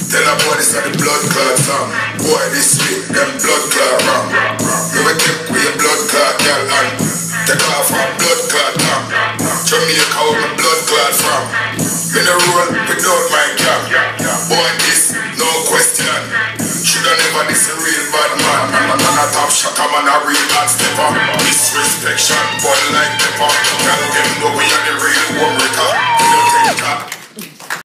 Tell a boy this is the blood clot song. Boy this way, them blood clot wrong. You will take with your blood clot girl and take off from blood clot tongue. Jamaica where my blood clot from. In the road without my cap. Boy this, no question. Shoulda never this a real bad man. I'm a top shot, I'm a real hot step.